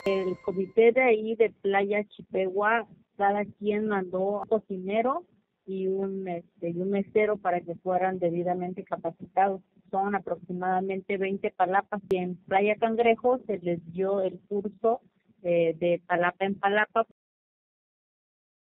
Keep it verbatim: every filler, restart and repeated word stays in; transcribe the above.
El comité de ahí de Playa Chipegua, cada quien mandó un cocinero y un, este, y un mesero para que fueran debidamente capacitados. Son aproximadamente veinte palapas y en Playa Cangrejo se les dio el curso eh, de palapa en palapa.